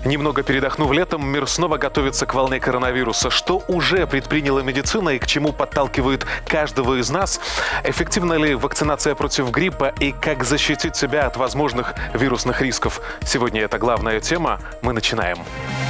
Немного передохнув летом, мир снова готовится к волне коронавируса. Что уже предприняла медицина и к чему подталкивает каждого из нас? Эффективна ли вакцинация против гриппа и как защитить себя от возможных вирусных рисков? Сегодня это главная тема. Мы начинаем.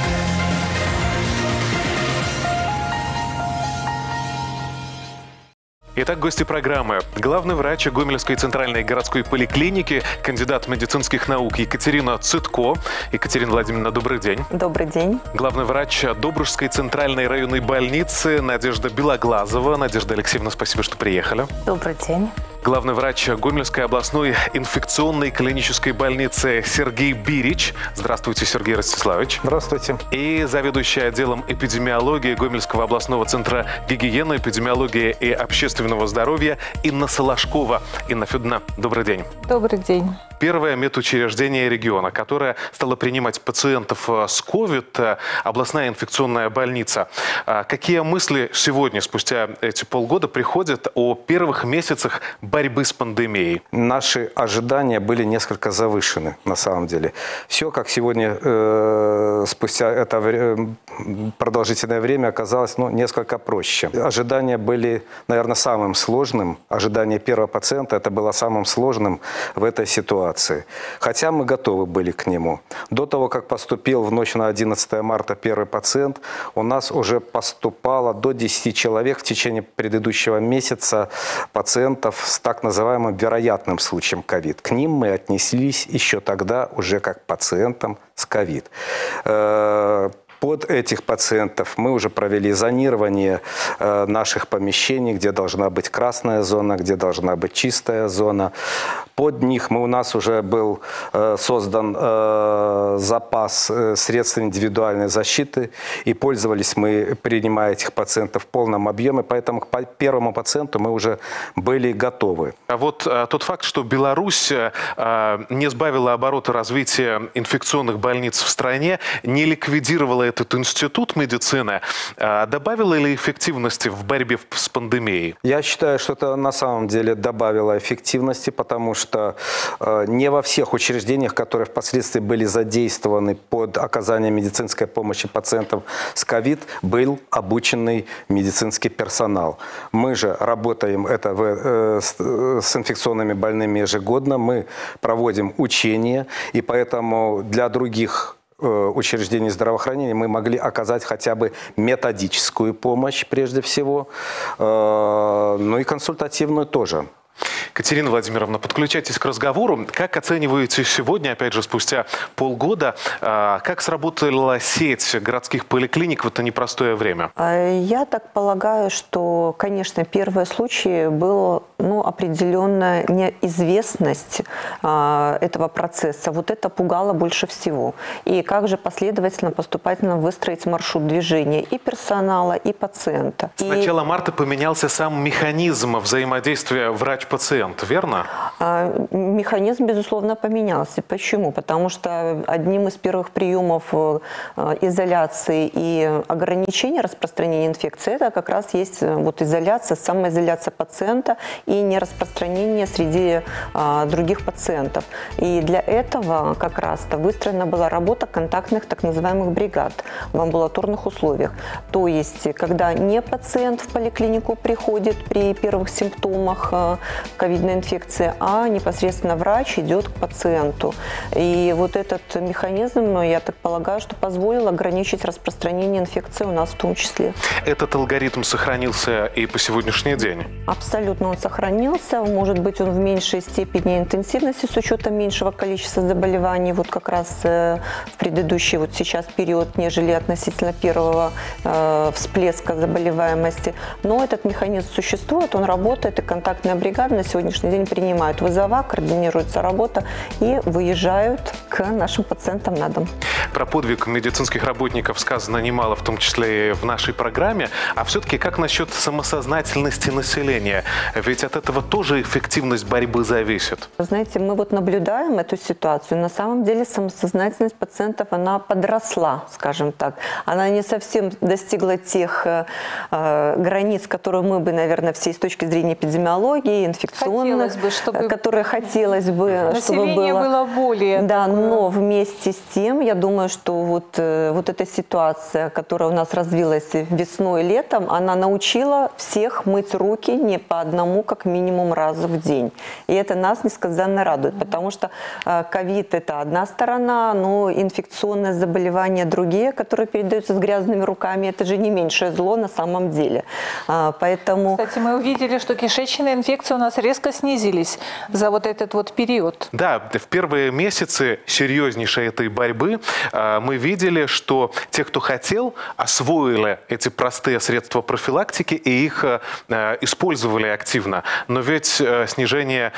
Итак, гости программы. Главный врач Гомельской центральной городской поликлиники, кандидат медицинских наук Екатерина Цытко. Екатерина Владимировна, добрый день. Добрый день. Главный врач Добружской центральной районной больницы Надежда Белоглазова. Надежда Алексеевна, спасибо, что приехали. Добрый день. Главный врач Гомельской областной инфекционной клинической больницы Сергей Бирич. Здравствуйте, Сергей Ростиславович. Здравствуйте. И заведующий отделом эпидемиологии Гомельского областного центра гигиены, эпидемиологии и общественного здоровья Инна Солошкова. Инна Федоровна, добрый день. Добрый день. Первое медучреждение региона, которое стало принимать пациентов с COVID, областная инфекционная больница. Какие мысли сегодня, спустя эти полгода, приходят о первых месяцах борьбы с пандемией? Наши ожидания были несколько завышены, на самом деле. Все, как сегодня, спустя это продолжительное время, оказалось несколько проще. Ожидания были, наверное, самым сложным. Ожидание первого пациента это было самым сложным в этой ситуации. Хотя мы готовы были к нему. До того, как поступил в ночь на 11 марта первый пациент, у нас уже поступало до 10 человек в течение предыдущего месяца пациентов с так называемым вероятным случаем ковид. К ним мы отнеслись еще тогда уже как к пациентам с ковид. Под этих пациентов мы уже провели зонирование наших помещений, где должна быть красная зона, где должна быть чистая зона. Под них у нас уже был создан запас средств индивидуальной защиты. И пользовались мы, принимая этих пациентов в полном объеме. Поэтому к первому пациенту мы уже были готовы. А вот тот факт, что Беларусь не сбавила обороты развития инфекционных больниц в стране, не ликвидировала этот институт медицины, добавило ли эффективности в борьбе с пандемией? Я считаю, что это на самом деле добавило эффективности, потому что не во всех учреждениях, которые впоследствии были задействованы под оказание медицинской помощи пациентам с ковид, был обученный медицинский персонал. Мы же работаем с инфекционными больными ежегодно, мы проводим учения, и поэтому для других учреждений здравоохранения мы могли оказать хотя бы методическую помощь прежде всего, ну и консультативную тоже. Катерина Владимировна, подключайтесь к разговору. Как оцениваете сегодня, опять же, спустя полгода, как сработала сеть городских поликлиник в это непростое время? Я так полагаю, что, конечно, первый случай был определенная неизвестность этого процесса. Вот это пугало больше всего. И как же последовательно, поступательно выстроить маршрут движения и персонала, и пациента. С начала марта поменялся сам механизм взаимодействия врач-пациент, верно? Механизм, безусловно, поменялся. Почему? Потому что одним из первых приемов изоляции и ограничения распространения инфекции это как раз есть изоляция, самоизоляция пациента и нераспространение среди других пациентов. И для этого как раз-то выстроена была работа контактных так называемых бригад в амбулаторных условиях. То есть, когда не пациент в поликлинику приходит при первых симптомах ковидной инфекции, а непосредственно врач идет к пациенту. И вот этот механизм, я так полагаю, что позволил ограничить распространение инфекции у нас в том числе. Этот алгоритм сохранился и по сегодняшний день? Абсолютно он сохранился. Может быть, он в меньшей степени интенсивности с учетом меньшего количества заболеваний, вот как раз в предыдущий сейчас период, нежели относительно первого всплеска заболеваемости. Но этот механизм существует, он работает, и контактная бригада на сегодняшний день принимают вызова, координируется работа и выезжают к нашим пациентам на дом. Про подвиг медицинских работников сказано немало, в том числе и в нашей программе. А все-таки как насчет самосознательности населения? Ведь от этого тоже эффективность борьбы зависит? Знаете, мы вот наблюдаем эту ситуацию. На самом деле самосознательность пациентов, она подросла, скажем так. Она не совсем достигла тех границ, которые мы бы, наверное, все с точки зрения эпидемиологии, инфекционных, которые хотелось бы, чтобы было более. Да, но вместе с тем, я думаю, что вот эта ситуация, которая у нас развилась весной и летом, она научила всех мыть руки не по одному, как минимум, разу в день. И это нас несказанно радует, потому что ковид – это одна сторона, но инфекционные заболевания другие, которые передаются с грязными руками, это же не меньшее зло на самом деле. Поэтому... Кстати, мы увидели, что кишечные инфекции у нас резко снизились за вот этот вот период. Да, в первые месяцы серьезнейшей этой борьбы мы видели, что те, кто хотел, освоили эти простые средства профилактики и их использовали активно. Но ведь снижение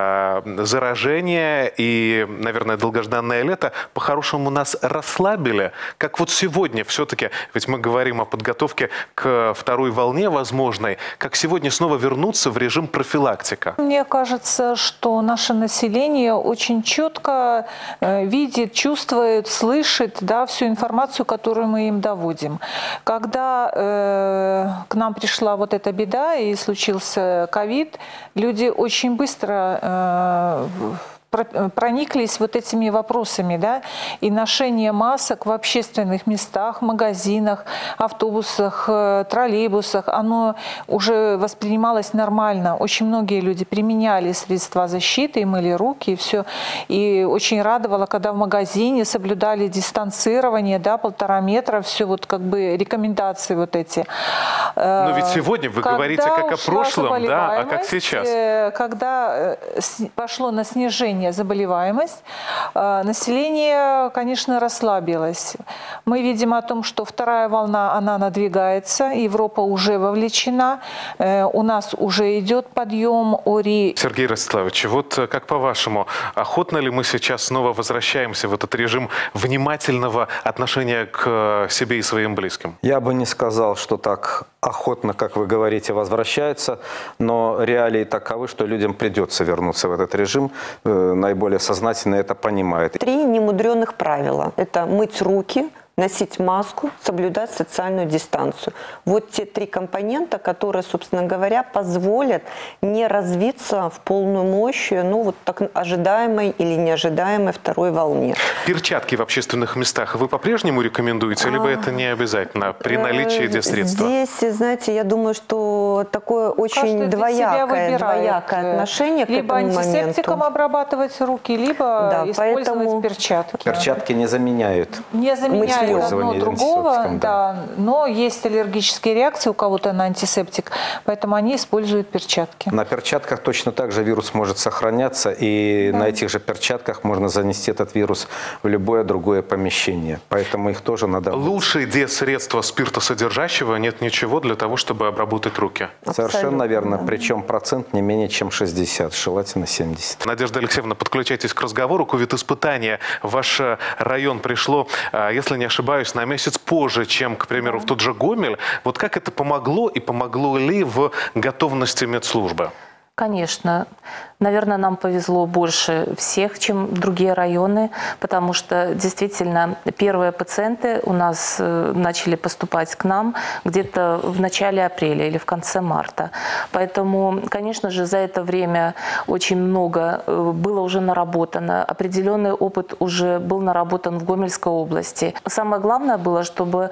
заражения и, наверное, долгожданное лето по-хорошему нас расслабили. Как вот сегодня все-таки, ведь мы говорим о подготовке к второй волне возможной, как сегодня снова вернуться в режим профилактика? Мне кажется, что наше население очень четко видит, чувствует, слышит, да, всю информацию, которую мы им доводим. Когда к нам пришла вот эта беда и случился ковид, люди очень быстро прониклись вот этими вопросами, да, и ношение масок в общественных местах, магазинах, автобусах, троллейбусах, оно уже воспринималось нормально. Очень многие люди применяли средства защиты, и мыли руки, и все. И очень радовало, когда в магазине соблюдали дистанцирование, да, 1,5 метра, все вот как бы рекомендации вот эти. Но ведь сегодня вы говорите как о прошлом, да, а как сейчас? Когда пошло на снижение заболеваемость, население, конечно, расслабилось. Мы видим о том, что вторая волна, она надвигается, Европа уже вовлечена, у нас уже идет подъем ОРИ. Сергей Ростиславович, вот как по-вашему, охотно ли мы сейчас снова возвращаемся в этот режим внимательного отношения к себе и своим близким? Я бы не сказал, что так охотно, как вы говорите, возвращается, но реалии таковы, что людям придется вернуться в этот режим. Наиболее сознательно это понимают. 3 немудренных правила. Это мыть руки, носить маску, соблюдать социальную дистанцию. Вот те 3 компонента, которые, собственно говоря, позволят не развиться в полную мощь, ну, вот так ожидаемой или неожидаемой второй волне. Перчатки в общественных местах вы по-прежнему рекомендуете, либо это не обязательно при наличии этих средств? Здесь, знаете, я думаю, что такое очень двоякое отношение к этому моменту. Либо антисептиком обрабатывать руки, либо использовать перчатки. Перчатки не заменяют. Не заменяют одно другого, да, но есть аллергические реакции у кого-то на антисептик, поэтому они используют перчатки. На перчатках точно так же вирус может сохраняться, и на этих же перчатках можно занести этот вирус в любое другое помещение, поэтому их тоже надо... Лучше, где средства спиртосодержащего, нет ничего для того, чтобы обработать руки. Совершенно верно, причем процент не менее чем 60, желательно 70. Надежда Алексеевна, подключайтесь к разговору. Ковид-испытание в ваш район пришло, если не ошибаюсь, на месяц позже, чем, к примеру, в тот же Гомель. Вот как это помогло и помогло ли в готовности медслужбы? Конечно. Наверное, нам повезло больше всех, чем другие районы, потому что действительно первые пациенты у нас начали поступать к нам где-то в начале апреля или в конце марта. Поэтому, конечно же, за это время очень много было уже наработано, определенный опыт уже был наработан в Гомельской области. Самое главное было, чтобы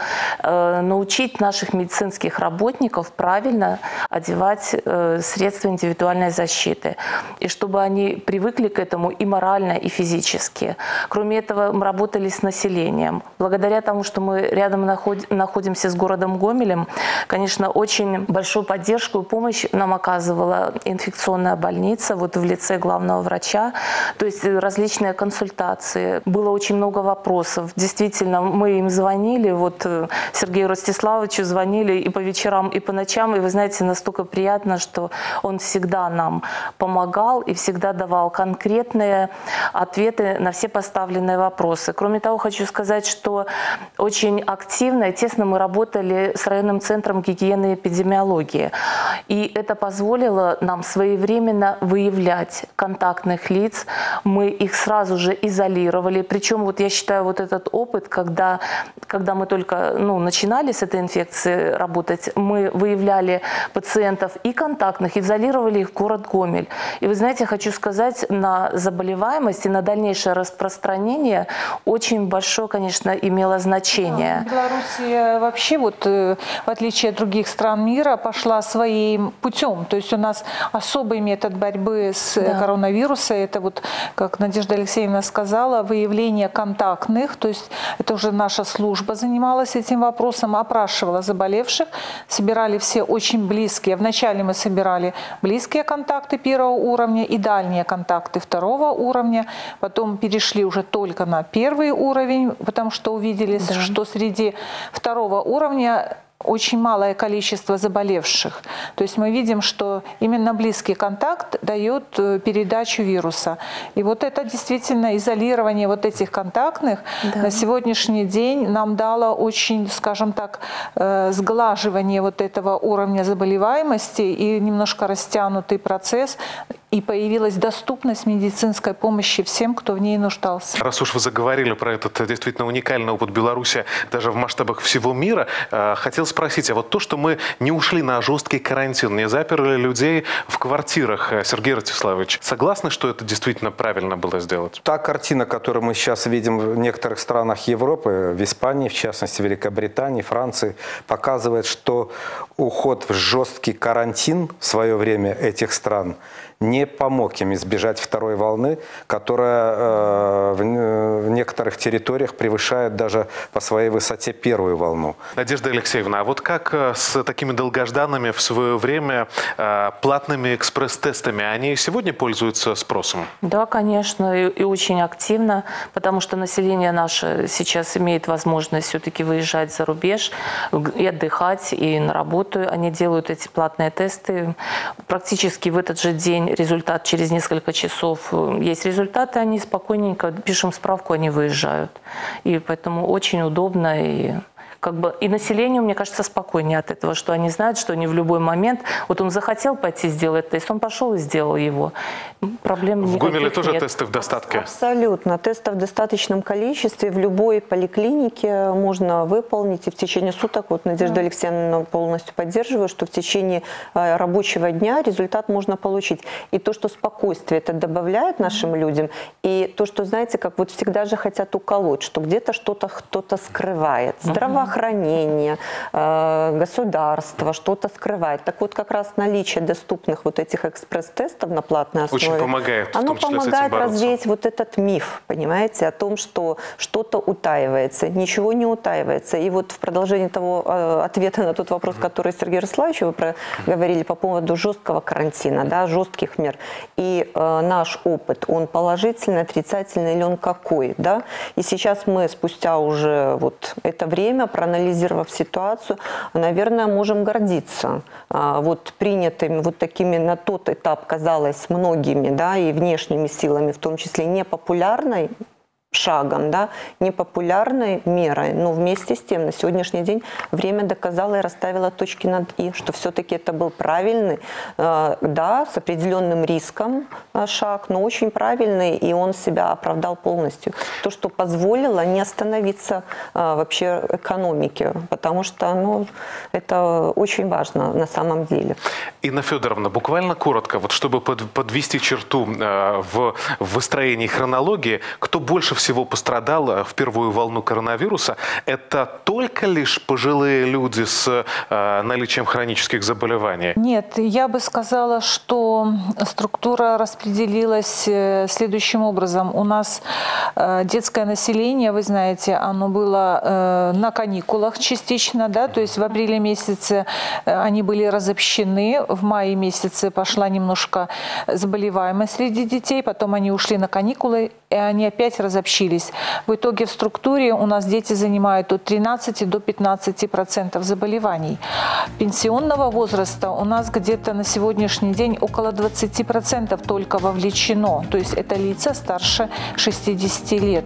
научить наших медицинских работников правильно одевать средства индивидуальной защиты. И чтобы они привыкли к этому и морально, и физически. Кроме этого, мы работали с населением. Благодаря тому, что мы рядом находимся с городом Гомелем, конечно, очень большую поддержку и помощь нам оказывала инфекционная больница вот в лице главного врача. То есть различные консультации. Было очень много вопросов. Действительно, мы им звонили, вот Сергею Ростиславовичу звонили и по вечерам, и по ночам. И вы знаете, настолько приятно, что он всегда всегда нам помогал и всегда давал конкретные ответы на все поставленные вопросы. Кроме того, хочу сказать, что очень активно и тесно мы работали с районным центром гигиены и эпидемиологии. И это позволило нам своевременно выявлять контактных лиц. Мы их сразу же изолировали. Причем вот я считаю, вот этот опыт, когда мы только начинали с этой инфекцией работать, мы выявляли пациентов и контактных, изолировали их в город Гомель. И вы знаете, хочу сказать, на заболеваемость и на дальнейшее распространение очень большое, конечно, имело значение. Белоруссия вообще, в отличие от других стран мира, пошла своим путем. То есть у нас особый метод борьбы с коронавирусом, это как Надежда Алексеевна сказала, выявление контактных, то есть это уже наша служба занималась этим вопросом, опрашивала заболевших, собирали все очень близкие. Вначале мы собирали близкие контакты первого уровня и дальние контакты второго уровня, потом перешли уже только на первый уровень, потому что увидели, что среди второго уровня очень малое количество заболевших. То есть мы видим, что именно близкий контакт дает передачу вируса. И вот это действительно изолирование вот этих контактных на сегодняшний день нам дало очень, скажем так, сглаживание вот этого уровня заболеваемости и немножко растянутый процесс. И появилась доступность медицинской помощи всем, кто в ней нуждался. Раз уж вы заговорили про этот действительно уникальный опыт Беларуси даже в масштабах всего мира, хотел спросить, а вот то, что мы не ушли на жесткий карантин, не заперли людей в квартирах, Сергей Ростиславович, согласны, что это действительно правильно было сделать? Та картина, которую мы сейчас видим в некоторых странах Европы, в Испании, в частности, Великобритании, Франции, показывает, что уход в жесткий карантин в свое время этих стран не помог им избежать второй волны, которая в некоторых территориях превышает даже по своей высоте первую волну. Надежда Алексеевна, а вот как с такими долгожданными в свое время платными экспресс-тестами? Они сегодня пользуются спросом? Да, конечно, и очень активно, потому что население наше сейчас имеет возможность все-таки выезжать за рубеж и отдыхать, и на работу. Они делают эти платные тесты. Практически в этот же день результат, через несколько часов есть результаты, они спокойненько, пишем справку, они выезжают. И поэтому очень удобно и и населению, мне кажется, спокойнее от этого, что они знают, что они в любой момент, вот он захотел пойти сделать тест, он пошел и сделал его. Проблем никаких нет. В Гомеле тоже тесты в достатке? Абсолютно. Тестов в достаточном количестве. В любой поликлинике можно выполнить. И в течение суток, вот Надежда Алексеевна полностью поддерживает, что в течение рабочего дня результат можно получить. И то, что спокойствие это добавляет нашим людям, и то, что, знаете, как вот всегда же хотят уколоть, что где-то что-то кто-то скрывает. Здравоохранение, государство что-то скрывает. Так вот, как раз наличие доступных вот этих экспресс-тестов на платной основе, очень помогает, оно в том числе помогает с этим развеять вот этот миф, понимаете, о том, что что-то утаивается. Ничего не утаивается. И вот в продолжении того ответа на тот вопрос, который Сергей Ростиславович вы говорили по поводу жесткого карантина, да, жестких мер. И наш опыт, он положительный, отрицательный или он какой, да? И сейчас мы спустя уже вот это время, проанализировав ситуацию, наверное, можем гордиться вот принятыми вот такими на тот этап, казалось, многими, да, и внешними силами, в том числе непопулярной шагом, да, непопулярной мерой, но вместе с тем на сегодняшний день время доказало и расставило точки над «и», что все-таки это был правильный, да, с определенным риском шаг, но очень правильный, и он себя оправдал полностью. То, что позволило не остановиться вообще экономике, потому что, ну, это очень важно на самом деле. Инна Федоровна, буквально коротко, вот чтобы подвести черту в выстроении хронологии, кто больше всего пострадал в первую волну коронавируса, это только лишь пожилые люди с наличием хронических заболеваний? Нет, я бы сказала, что структура распределилась следующим образом. У нас детское население, вы знаете, оно было на каникулах частично, да, то есть в апреле месяце они были разобщены, в мае месяце пошла немножко заболеваемость среди детей, потом они ушли на каникулы, и они опять разобщены учились. В итоге в структуре у нас дети занимают от 13 до 15% заболеваний. Пенсионного возраста у нас где-то на сегодняшний день около 20% только вовлечено. То есть это лица старше 60 лет,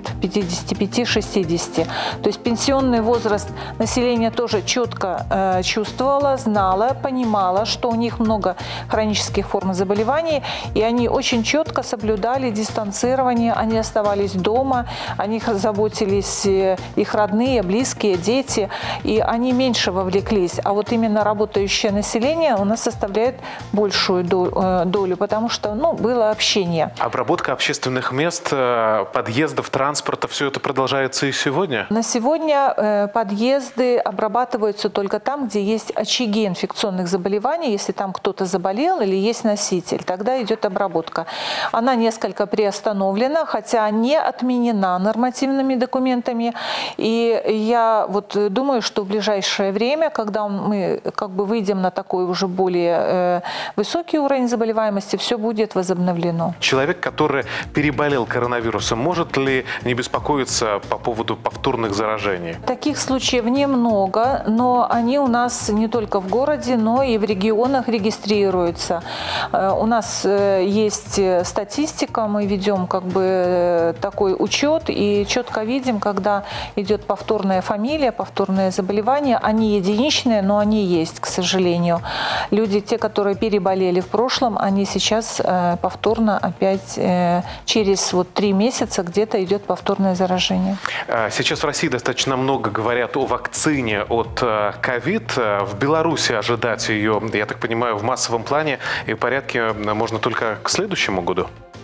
55-60. То есть пенсионный возраст населения тоже четко чувствовало, знало, понимало, что у них много хронических форм заболеваний, и они очень четко соблюдали дистанцирование, они оставались дома, о них заботились их родные, близкие, дети, и они меньше вовлеклись. А вот именно работающее население у нас составляет большую долю, потому что было общение. Обработка общественных мест, подъездов, транспорта, все это продолжается и сегодня? На сегодня подъезды обрабатываются только там, где есть очаги инфекционных заболеваний, если там кто-то заболел или есть носитель, тогда идет обработка. Она несколько приостановлена, хотя не отменена нормативными документами. И я вот думаю, что в ближайшее время, когда мы выйдем на такой уже более высокий уровень заболеваемости, все будет возобновлено. Человек, который переболел коронавирусом, может ли не беспокоиться по поводу повторных заражений? Таких случаев немного, но они у нас не только в городе, но и в регионах регистрируются. У нас есть статистика, мы ведем такой учет и четко видим, когда идет повторная фамилия, повторное заболевание. Они единичные, но они есть, к сожалению. Люди, те, которые переболели в прошлом, они сейчас повторно опять через 3 месяца где-то идет повторное заражение. Сейчас в России достаточно много говорят о вакцине от ковид. В Беларуси ожидать ее, я так понимаю, в массовом плане и порядке можно только к следующему году?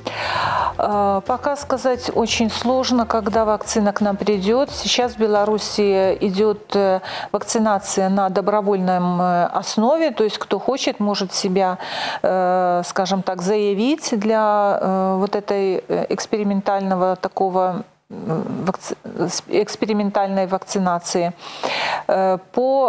Пока сказать очень сложно, когда вакцина к нам придет. Сейчас в Беларуси идет вакцинация на добровольном основе, то есть кто хочет, может себя, скажем так, заявить для этой экспериментальной вакцинации. По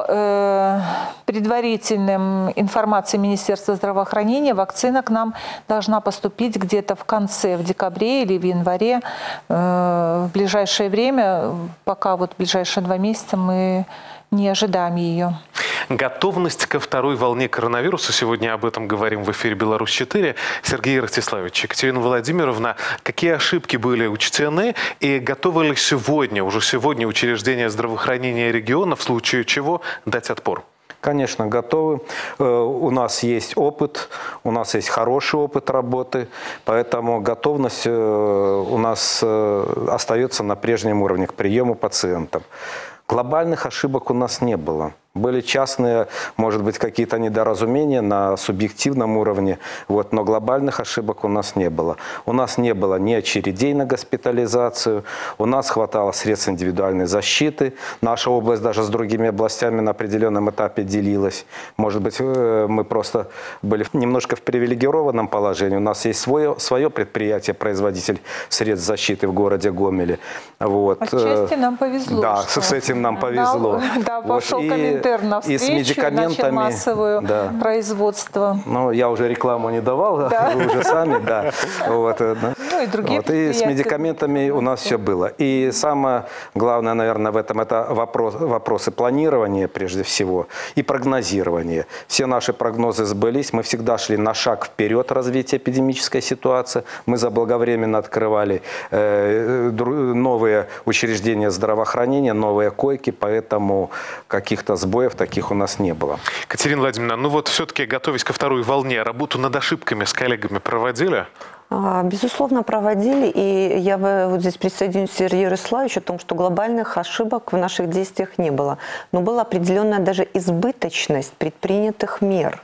предварительным информации Министерства здравоохранения, вакцина к нам должна поступить где-то в декабре или в январе. В ближайшее время, пока в ближайшие 2 месяца мы не ожидаем ее. Готовность ко второй волне коронавируса. Сегодня об этом говорим в эфире «Беларусь-4». Сергей Ростиславович, Екатерина Владимировна, какие ошибки были учтены и готовы ли уже сегодня учреждения здравоохранения региона в случае чего дать отпор? Конечно, готовы. У нас есть опыт, у нас есть хороший опыт работы, поэтому готовность у нас остается на прежнем уровне к приему пациентов. Глобальных ошибок у нас не было. Были частные, может быть, какие-то недоразумения на субъективном уровне, но глобальных ошибок у нас не было. У нас не было ни очередей на госпитализацию, у нас хватало средств индивидуальной защиты. Наша область даже с другими областями на определенном этапе делилась. Может быть, мы просто были немножко в привилегированном положении. У нас есть свое предприятие, производитель средств защиты в городе Гомеле. Отчасти нам повезло. Да, с этим нам повезло. Да, пошел комментарий навстречу, и с медикаментами, начал массовое производство. Я уже рекламу не давал, вы уже сами, да. И другие и с медикаментами у нас все было. И самое главное, наверное, в этом это вопросы планирования прежде всего и прогнозирования. Все наши прогнозы сбылись, мы всегда шли на шаг вперед развития эпидемической ситуации. Мы заблаговременно открывали новые учреждения здравоохранения, новые койки, поэтому каких-то сбоев таких у нас не было. Катерина Владимировна, все-таки, готовясь ко второй волне, работу над ошибками с коллегами проводили? Безусловно, проводили, и я бы здесь присоединюсь к Сергею Ярославовичу о том, что глобальных ошибок в наших действиях не было. Но была определенная даже избыточность предпринятых мер.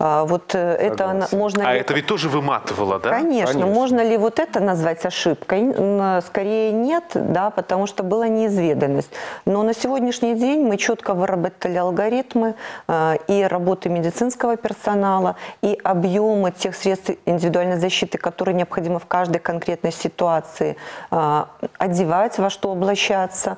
Это можно ли... это ведь тоже выматывало, да? Конечно. Можно ли это назвать ошибкой? Скорее нет, да, потому что была неизведанность. Но на сегодняшний день мы четко выработали алгоритмы и работы медицинского персонала, и объемы тех средств индивидуальной защиты, которые которые необходимо в каждой конкретной ситуации одевать, во что облачаться,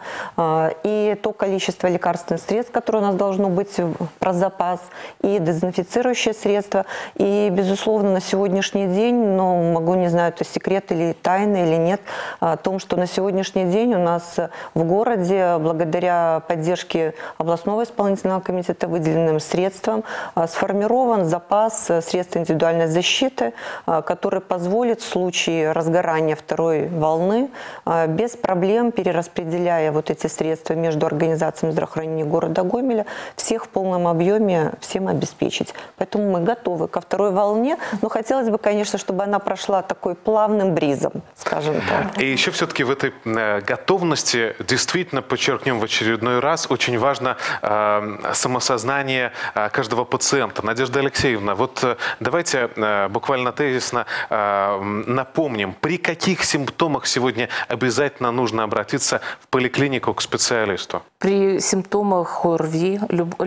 и то количество лекарственных средств, которое у нас должно быть про запас, и дезинфицирующие средства. И, безусловно, на сегодняшний день, но могу, не знаю, это секрет или тайна или нет, о том, что на сегодняшний день у нас в городе, благодаря поддержке областного исполнительного комитета, выделенным средствам, сформирован запас средств индивидуальной защиты, который позволит в случае разгорания второй волны без проблем, перераспределяя вот эти средства между организациями здравоохранения города Гомеля, всех в полном объеме всем обеспечить. Поэтому мы готовы ко второй волне, но хотелось бы, конечно, чтобы она прошла такой плавным бризом, скажем так. И еще все-таки в этой готовности, действительно, подчеркнем в очередной раз, очень важно самосознание каждого пациента. Надежда Алексеевна, вот давайте буквально тезисно напомним, при каких симптомах сегодня обязательно нужно обратиться в поликлинику к специалисту? При симптомах ОРВИ,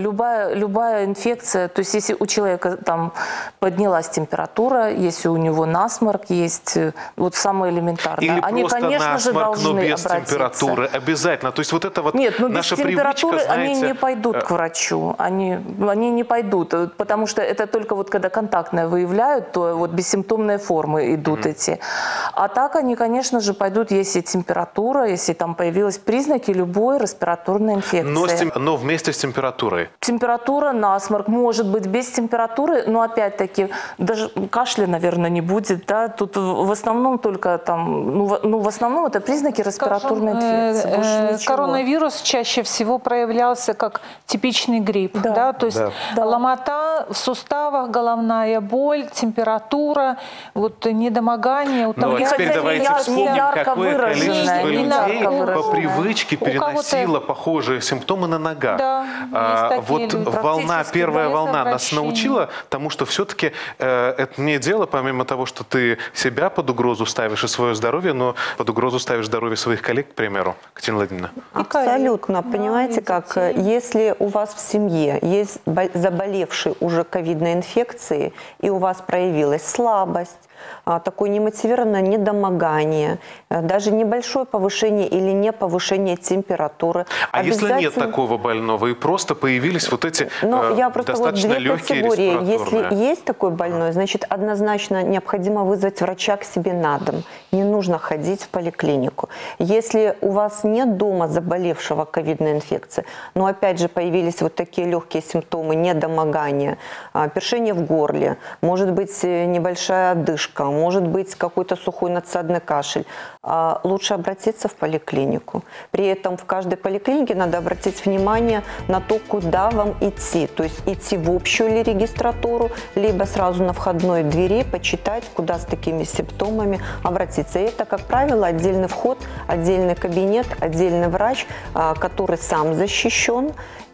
любая инфекция, то есть если у человека там поднялась температура, если у него насморк, есть вот самое элементарное. Или они, просто конечно насморк, же, но должны без обратиться. температуры. Обязательно. То есть вот это вот Нет, ну наша без температуры привычка, знаете, они не пойдут к врачу. Они не пойдут, потому что это только вот когда контактное выявляют, то вот бессимптомные формы идут эти. А так они, конечно же, пойдут, если температура, если там появились признаки любой респираторной инфекции. Но вместе с температурой. Температура, насморк, может быть без температуры, но опять-таки даже кашля, наверное, не будет. Да? Тут в основном только там, в основном это признаки респираторной инфекции. Больше ничего. Коронавирус чаще всего проявлялся как типичный грипп. Да. То есть ломота в суставах, головная боль, температура, вот недомогание, Ну, а теперь давайте вспомним, какое количество людей по привычке переносило похожие симптомы на ногах. Да, вот волна, первая волна нас научила тому, что все-таки это не дело, помимо того, что ты себя под угрозу ставишь и свое здоровье, но под угрозу ставишь здоровье своих коллег, к примеру. Катерина Владимировна. Абсолютно. Понимаете, как если у вас в семье есть заболевший уже ковидной инфекцией, и у вас проявилась слабость, такое немотивированное недомогание, даже небольшое повышение или не повышение температуры. А если нет такого больного и просто появились вот эти достаточно легкие респираторные? Если есть такой больной, значит однозначно необходимо вызвать врача к себе на дом. Не нужно ходить в поликлинику. Если у вас нет дома заболевшего ковидной инфекцией, но опять же появились вот такие легкие симптомы недомогания, першение в горле, может быть небольшая одышка, может быть какой-то сухой надсадный кашель, лучше обратиться в поликлинику. При этом в каждой поликлинике надо обратить внимание на то, куда вам идти. То есть идти в общую ли регистратуру, либо сразу на входной двери почитать, куда с такими симптомами обратиться. И это, как правило, отдельный вход, отдельный кабинет, отдельный врач, который сам защищен.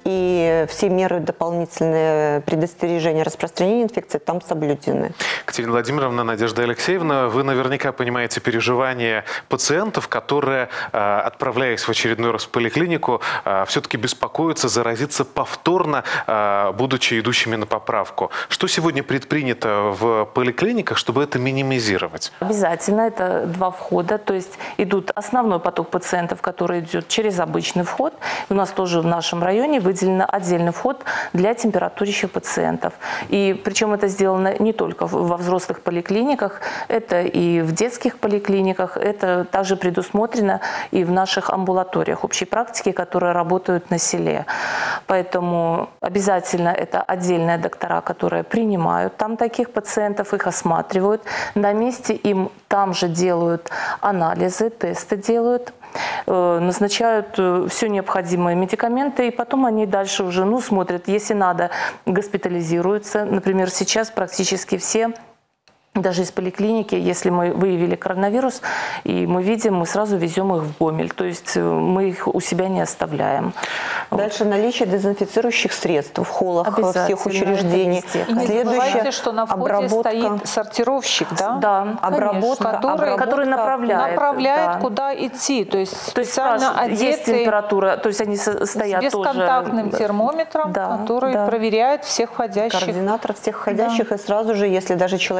И все меры дополнительные предостережения распространения инфекции там соблюдены. Катерина Владимировна, Надежда Алексеевна, вы наверняка понимаете переживания пациентов, которые, отправляясь в очередной раз в поликлинику, все-таки беспокоятся заразиться повторно, будучи идущими на поправку. Что сегодня предпринято в поликлиниках, чтобы это минимизировать? Обязательно. Это 2 входа. То есть идут основной поток пациентов, который идет через обычный вход. У нас тоже в нашем районе выделен отдельный вход для температурящих пациентов. И причем это сделано не только во взрослых поликлиниках, это и в детских поликлиниках, это также предусмотрено и в наших амбулаториях общей практики, которые работают на селе. Поэтому обязательно это отдельные доктора, которые принимают там таких пациентов, их осматривают. На месте им там же делают анализы, тесты делают, назначают все необходимые медикаменты, и потом они дальше уже смотрят, если надо, госпитализируются. Например, сейчас практически все, даже из поликлиники, если мы выявили коронавирус, и мы видим, мы сразу везем их в Гомель. То есть мы их у себя не оставляем. Дальше наличие дезинфицирующих средств в холлах всех учреждений. И не забывайте, что на входе стоит сортировщик, да, который направляет куда идти. То есть специально одетый, есть температура, то есть они стоят с бесконтактным термометром, который проверяет всех входящих. Координатор всех входящих, и сразу же, если даже человек вдруг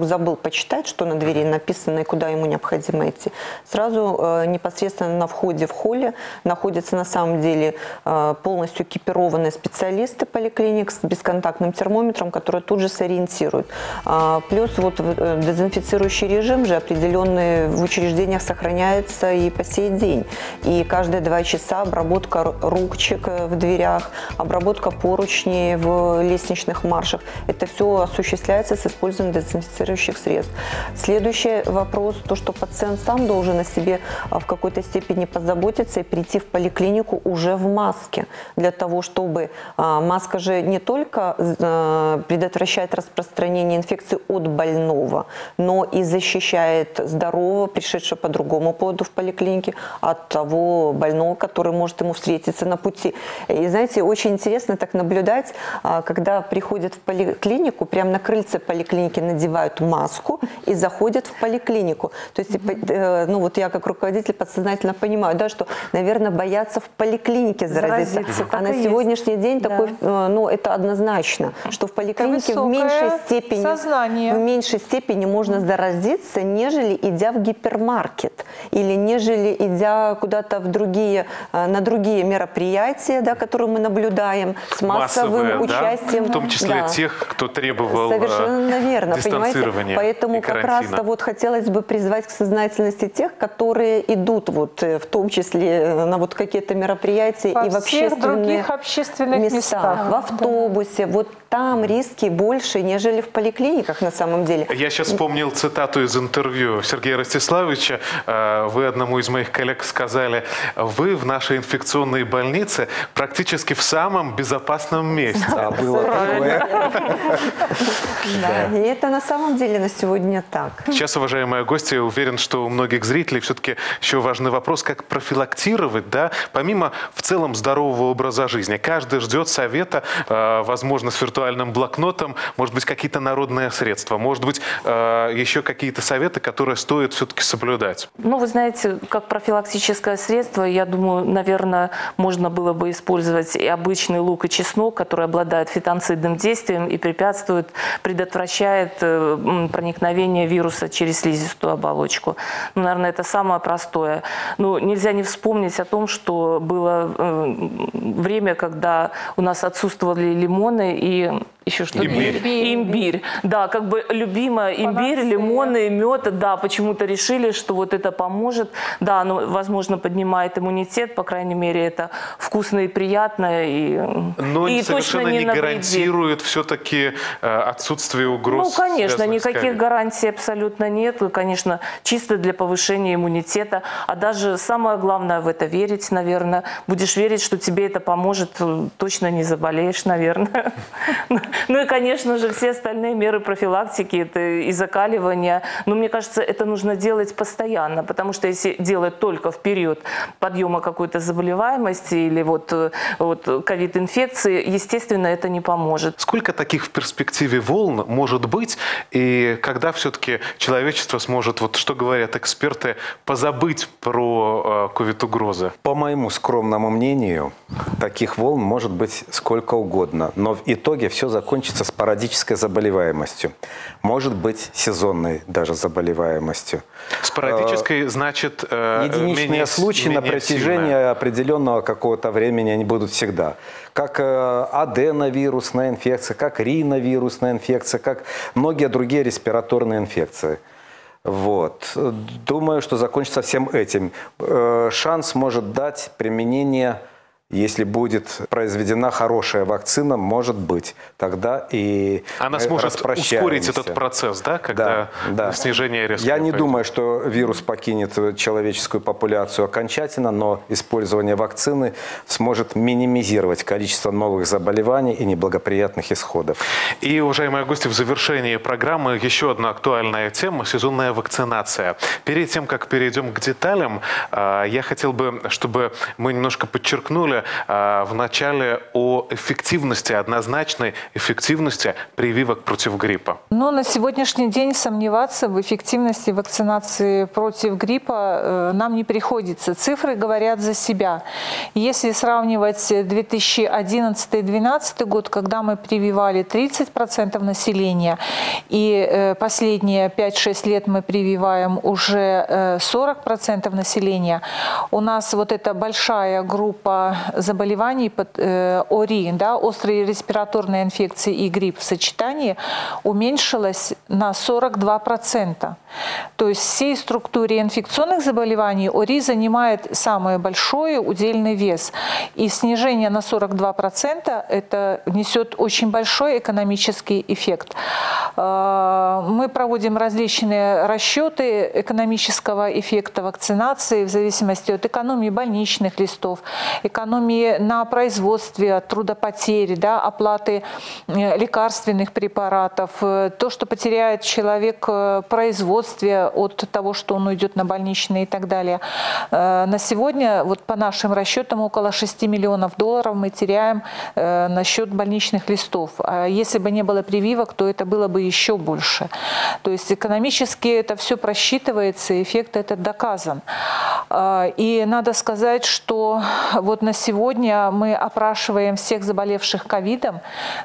забыл почитать, что на двери написано и куда ему необходимо идти, сразу непосредственно на входе в холле находятся на самом деле полностью экипированные специалисты поликлиник с бесконтактным термометром, которые тут же сориентируют. Плюс вот дезинфицирующий режим же определенный в учреждениях сохраняется и по сей день. И каждые 2 часа обработка ручек в дверях, обработка поручней в лестничных маршах. Это все осуществляется с использованием дезинфицирующих средств. Следующий вопрос, то, что пациент сам должен о себе в какой-то степени позаботиться и прийти в поликлинику уже в маске, для того, чтобы маска же не только предотвращает распространение инфекции от больного, но и защищает здорового, пришедшего по другому поводу в поликлинике, от того больного, который может ему встретиться на пути. И знаете, очень интересно так наблюдать, когда приходят в поликлинику, прямо на крыльце поликлиники надевают маску и заходят в поликлинику. То есть, ну вот я как руководитель подсознательно понимаю, да, что, наверное, боятся в поликлинике заразиться. А на сегодняшний день такой, ну это однозначно, что в поликлинике в меньшей степени можно заразиться, нежели идя в гипермаркет или нежели идя куда-то в другие, на другие мероприятия, да, которые мы наблюдаем с массовым участием. Да? В том числе тех, кто требовал совершенно верно, дистанцирования. Поэтому как раз-то вот хотелось бы призвать к сознательности тех, которые идут вот в том числе на вот какие-то мероприятия и в общественных местах, в автобусе. Вот там риски больше, нежели в поликлиниках на самом деле. Я сейчас вспомнил цитату из интервью Сергея Ростиславовича. Вы одному из моих коллег сказали: вы в нашей инфекционной больнице практически в самом безопасном месте. Да, было такое. Да, и это на самом деле на сегодня так. Сейчас, уважаемые гости, я уверен, что у многих зрителей все-таки еще важный вопрос, как профилактировать, да, помимо в целом здорового образа жизни. Каждый ждет совета, возможно, с виртуальным блокнотом, может быть, какие-то народные средства, может быть, еще какие-то советы, которые стоит все-таки соблюдать. Ну, вы знаете, как профилактическое средство, я думаю, наверное, можно было бы использовать и обычный лук и чеснок, который обладает фитонцидным действием и препятствует, предотвращает проникновение вируса через слизистую оболочку. Ну, наверное, это самое простое. Но нельзя не вспомнить о том, что было время, когда у нас отсутствовали лимоны и еще что-то. Имбирь. Да, как бы любимое имбирь, лимоны, мед. Да, почему-то решили, что вот это поможет. Да, оно, возможно, поднимает иммунитет, по крайней мере, это вкусно и приятно. Но и совершенно точно не гарантирует все-таки отсутствие угроз. Ну, конечно, никаких гарантий абсолютно нет. Конечно, чисто для повышения иммунитета. А даже самое главное в это верить, наверное. Будешь верить, что тебе это поможет, точно не заболеешь, наверное. Ну и, конечно же, все остальные меры профилактики, это и закаливание. Но мне кажется, это нужно делать постоянно, потому что если делать только в период подъема какой-то заболеваемости или вот ковид-инфекции, естественно, это не поможет. Сколько таких в перспективе волн может быть, и когда все-таки человечество сможет, вот что говорят эксперты, позабыть про ковид-угрозы? По моему скромному мнению, таких волн может быть сколько угодно, но в итоге все закончится спорадической заболеваемостью. Может быть, сезонной даже заболеваемостью. Спорадической значит единичные случаи на протяжении определенного какого-то времени они будут всегда. Как аденовирусная инфекция, как риновирусная инфекция, как многие другие респираторные инфекции. Вот. Думаю, что закончится всем этим. Шанс может дать применение, если будет произведена хорошая вакцина, может быть, тогда и она сможет ускорить этот процесс, да, когда снижение резко. Я не думаю, что вирус покинет человеческую популяцию окончательно, но использование вакцины сможет минимизировать количество новых заболеваний и неблагоприятных исходов. И, уважаемые гости, в завершении программы еще одна актуальная тема – сезонная вакцинация. Перед тем, как перейдем к деталям, я хотел бы, чтобы мы немножко подчеркнули упомянули в начале о эффективности, однозначной эффективности прививок против гриппа. Но на сегодняшний день сомневаться в эффективности вакцинации против гриппа нам не приходится. Цифры говорят за себя. Если сравнивать 2011-2012 год, когда мы прививали 30% населения, и последние 5-6 лет мы прививаем уже 40% населения, у нас вот эта большая группа заболеваний ОРИ, да, острые респираторные инфекции и грипп в сочетании, уменьшилась на 42%. То есть в всей структуре инфекционных заболеваний ОРИ занимает самый большой удельный вес. И снижение на 42% это несет очень большой экономический эффект. Мы проводим различные расчеты экономического эффекта вакцинации в зависимости от экономии больничных листов, экономии на производстве, от трудопотери, да, оплаты лекарственных препаратов, то, что потеряет человек в производстве от того, что он уйдет на больничные и так далее. На сегодня, вот по нашим расчетам, около 6 миллионов долларов мы теряем на счет больничных листов. А если бы не было прививок, то это было бы еще больше. То есть экономически это все просчитывается, эффект этот доказан. И надо сказать, что вот на сегодня мы опрашиваем всех заболевших ковидом,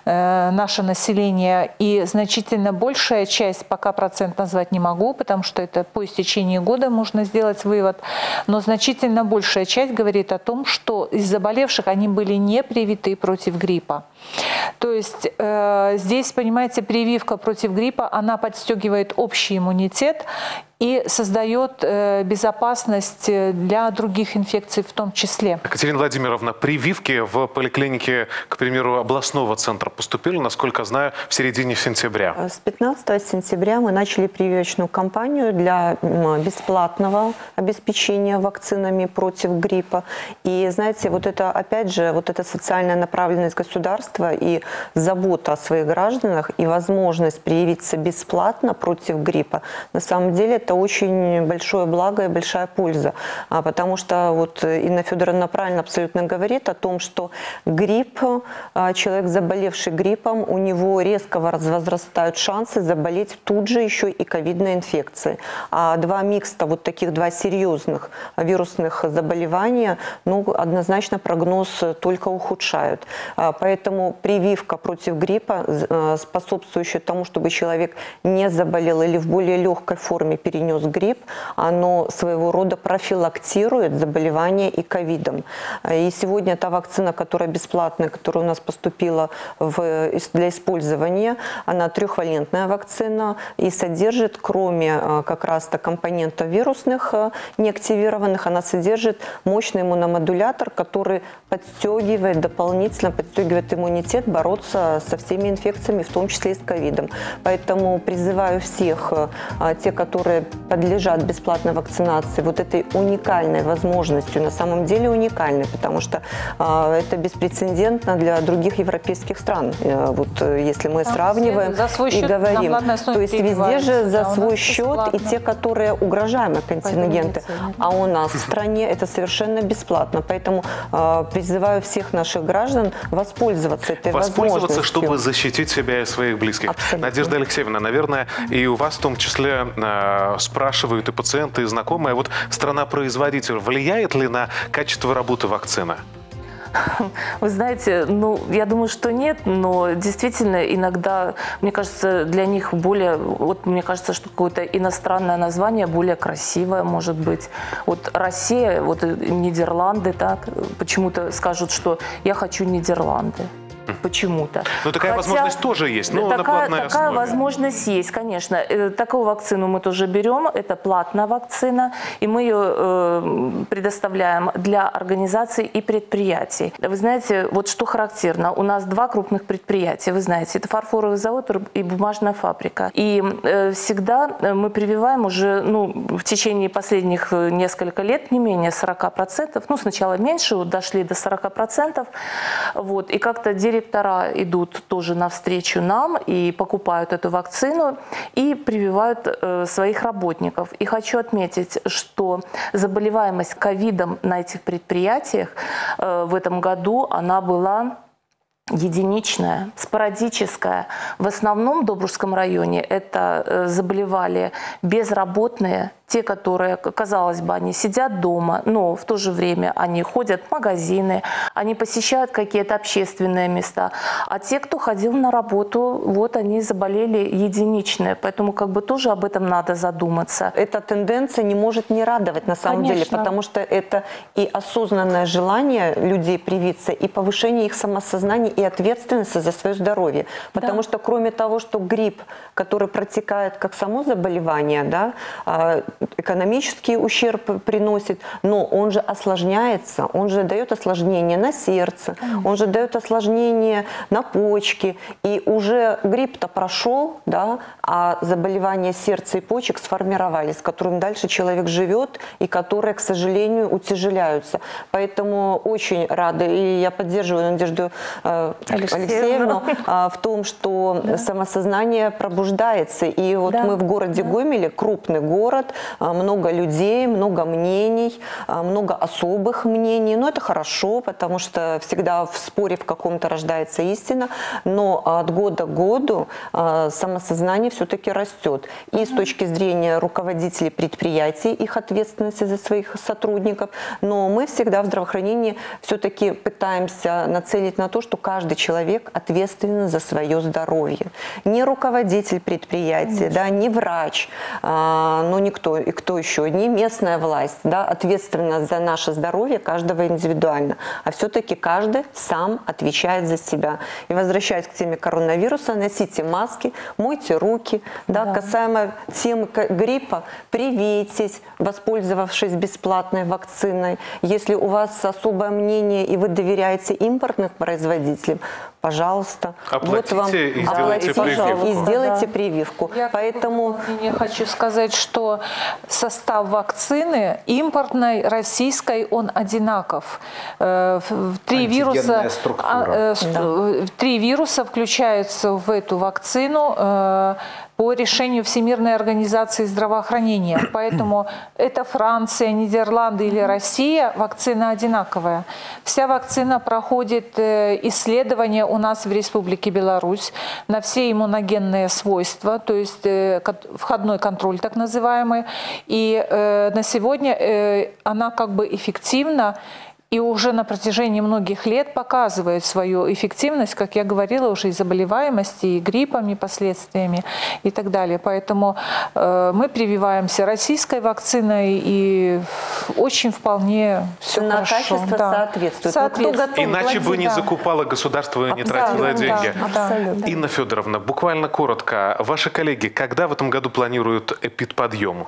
наше население, и значительно большая часть, пока процент назвать не могу, потому что это по истечении года можно сделать вывод, но значительно большая часть говорит о том, что из заболевших они были не привиты против гриппа. То есть здесь, понимаете, прививка против гриппа, она подстегивает общий иммунитет и создает безопасность для других инфекций в том числе. Екатерина Владимировна, прививки в поликлинике, к примеру, областного центра поступили, насколько знаю, в середине сентября. С 15 сентября мы начали прививочную кампанию для бесплатного обеспечения вакцинами против гриппа. И знаете, вот это, опять же, вот эта социальная направленность государства и забота о своих гражданах и возможность привиться бесплатно против гриппа, на самом деле это очень большое благо и большая польза. Потому что вот Инна Федоровна правильно абсолютно говорит о том, что грипп, человек, заболевший гриппом, у него резко возрастают шансы заболеть тут же еще и ковидной инфекцией. А два микста, вот таких два серьезных вирусных заболевания, ну, однозначно прогноз только ухудшают. Поэтому прививка против гриппа, способствующая тому, чтобы человек не заболел или в более легкой форме перенес грипп, оно своего рода профилактирует заболевание и ковидом. И сегодня та вакцина, которая бесплатная, которая у нас поступила для использования, она трехвалентная вакцина и содержит, кроме как раз-то компонентов вирусных неактивированных, она содержит мощный иммуномодулятор, который подстегивает, дополнительно подстегивает иммунитет бороться со всеми инфекциями, в том числе и с ковидом. Поэтому призываю всех, те, которые подлежат бесплатной вакцинации, вот этой уникальной возможностью, на самом деле уникальной, потому что это беспрецедентно для других европейских стран. Вот если мы сравниваем и говорим, то есть везде же за свой счет и те, которые угрожаемые контингенты, а у нас в стране это совершенно бесплатно. Поэтому призываю всех наших граждан воспользоваться этой возможностью. Чтобы защитить себя и своих близких. Абсолютно. Надежда Алексеевна, наверное, и у вас в том числе спрашивают и пациенты, и знакомые, вот страна-производитель влияет ли на качество работы вакцины? Вы знаете, ну, я думаю, что нет, но действительно иногда, мне кажется, для них более, вот мне кажется, что какое-то иностранное название более красивое может быть. Вот Россия, вот Нидерланды, так, почему-то скажут, что я хочу Нидерланды. Почему-то. Но такая возможность тоже есть, но на платной основе. Такая возможность есть, конечно. Такую вакцину мы тоже берем, это платная вакцина, и мы ее предоставляем для организаций и предприятий. Вы знаете, вот что характерно, у нас два крупных предприятия, вы знаете, это фарфоровый завод и бумажная фабрика. И всегда мы прививаем уже, ну, в течение последних нескольких лет не менее 40%, ну, сначала меньше, вот дошли до 40%, вот, и как-то директор директора идут тоже навстречу нам и покупают эту вакцину и прививают своих работников. И хочу отметить, что заболеваемость ковидом на этих предприятиях в этом году она была единичная, спорадическая. В основном в Добружском районе это заболевали безработные, те, которые, казалось бы, они сидят дома, но в то же время они ходят в магазины, они посещают какие-то общественные места. А те, кто ходил на работу, вот они заболели единичные. Поэтому как бы тоже об этом надо задуматься. Эта тенденция не может не радовать на самом деле, потому что это и осознанное желание людей привиться, и повышение их самосознания, и ответственности за свое здоровье. Потому что кроме того, что грипп, который протекает как само заболевание, да, экономический ущерб приносит, но он же осложняется, он же дает осложнение на сердце, он же дает осложнение на почки, и уже грипп-то прошел, да, а заболевания сердца и почек сформировались, с которым дальше человек живет, и которые, к сожалению, утяжеляются. Поэтому очень рада, и я поддерживаю Надежду Алексеевну в том, что самосознание пробуждается. И вот мы в городе Гомеле, крупный город, много людей, много мнений, много особых мнений. Но это хорошо, потому что всегда в споре в каком-то рождается истина. Но от года к году самосознание все-таки растет. И с точки зрения руководителей предприятий, их ответственности за своих сотрудников. Но мы всегда в здравоохранении все-таки пытаемся нацелить на то, что каждый человек ответственен за свое здоровье. Не руководитель предприятия, да, не врач, но никто, и кто еще, не местная власть, да, ответственна за наше здоровье каждого индивидуально. А все-таки каждый сам отвечает за себя. И возвращаясь к теме коронавируса, носите маски, мойте руки. Да. Касаемо темы гриппа, привейтесь, воспользовавшись бесплатной вакциной. Если у вас особое мнение и вы доверяете импортным производителям, пожалуйста. Оплатите вот вам, и сделайте прививку. И сделайте прививку. Я Поэтому хочу сказать, что состав вакцины импортной, российской, он одинаков. Три вируса включаются в эту вакцину по решению Всемирной организации здравоохранения. Поэтому это Франция, Нидерланды или Россия, вакцина одинаковая. Вся вакцина проходит исследования у нас в Республике Беларусь на все иммуногенные свойства, то есть входной контроль так называемый. И на сегодня она как бы эффективна и уже на протяжении многих лет показывает свою эффективность, как я говорила, уже и заболеваемости, и гриппами, последствиями и так далее. Поэтому мы прививаемся российской вакциной, и очень вполне все хорошо. Качество соответствует. Иначе бы не закупало государство и не тратило деньги. Инна Федоровна, буквально коротко. Ваши коллеги когда в этом году планируют эпидподъем?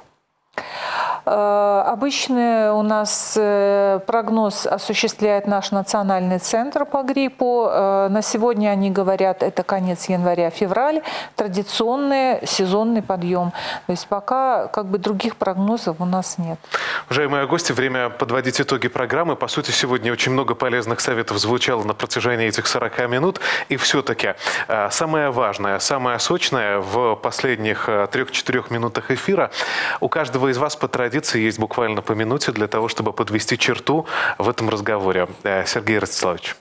Обычно у нас прогноз осуществляет наш национальный центр по гриппу. На сегодня они говорят, это конец января-февраль, традиционный сезонный подъем. То есть пока как бы других прогнозов у нас нет. Уважаемые гости, время подводить итоги программы. По сути, сегодня очень много полезных советов звучало на протяжении этих 40 минут. И все-таки самое важное, самое сочное в последних 3-4 минутах эфира у каждого из вас по традиции есть буквально по минуте для того, чтобы подвести черту в этом разговоре. Сергей Ростиславович.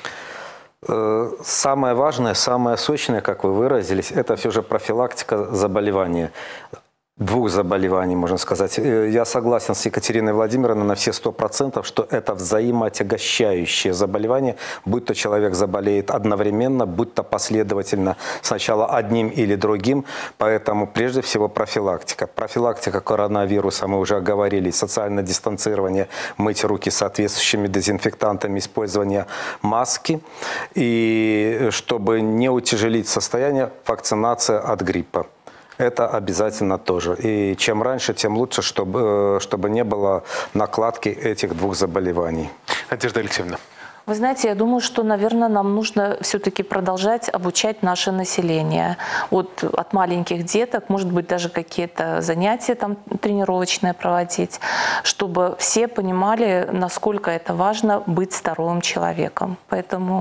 Самое важное, самое сочное, как вы выразились, это все же профилактика заболевания. Двух заболеваний, можно сказать. Я согласен с Екатериной Владимировной на все 100%, что это взаимоотягощающее заболевание, будь то человек заболеет одновременно, будь то последовательно, сначала одним или другим. Поэтому прежде всего профилактика. Профилактика коронавируса, мы уже оговорили, социальное дистанцирование, мыть руки соответствующими дезинфектантами, использование маски. И чтобы не утяжелить состояние, вакцинация от гриппа. Это обязательно тоже. И чем раньше, тем лучше, чтобы не было накладки этих двух заболеваний. Надежда Алексеевна. Вы знаете, я думаю, что, наверное, нам нужно все-таки продолжать обучать наше население. От маленьких деток, может быть, даже какие-то занятия там тренировочные проводить, чтобы все понимали, насколько это важно быть здоровым человеком. Поэтому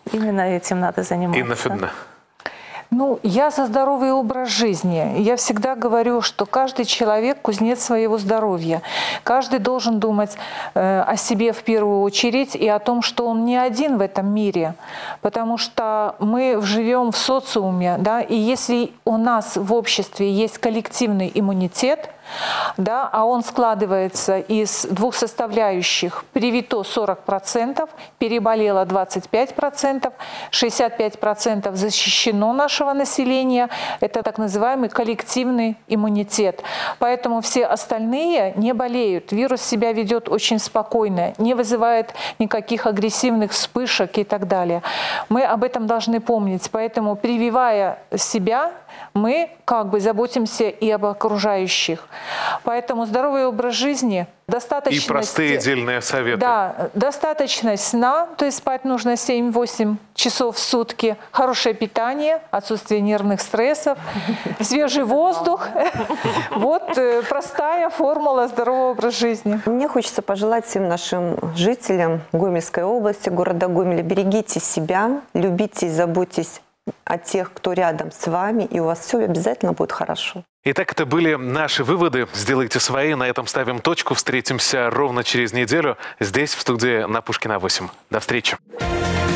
Именно этим надо заниматься. Инна Федоровна. Ну, я за здоровый образ жизни. Я всегда говорю, что каждый человек – кузнец своего здоровья. Каждый должен думать о себе в первую очередь и о том, что он не один в этом мире. Потому что мы живем в социуме, да, и если у нас в обществе есть коллективный иммунитет, да, а он складывается из двух составляющих: привито 40%, переболело 25%, 65% защищено нашего населения. Это так называемый коллективный иммунитет. Поэтому все остальные не болеют. Вирус себя ведет очень спокойно, не вызывает никаких агрессивных вспышек и так далее. Мы об этом должны помнить. Поэтому, прививая себя, мы как бы заботимся и об окружающих. Поэтому здоровый образ жизни, достаточность... И простые дельные советы. Да, достаточность сна, то есть спать нужно 7-8 часов в сутки, хорошее питание, отсутствие нервных стрессов, свежий воздух. Вот простая формула здорового образа жизни. Мне хочется пожелать всем нашим жителям Гомельской области, города Гомеля: берегите себя, любите и заботьтесь о тех, кто рядом с вами, и у вас все обязательно будет хорошо. Итак, это были наши выводы. Сделайте свои. На этом ставим точку. Встретимся ровно через неделю здесь, в студии на Пушкина 8. До встречи.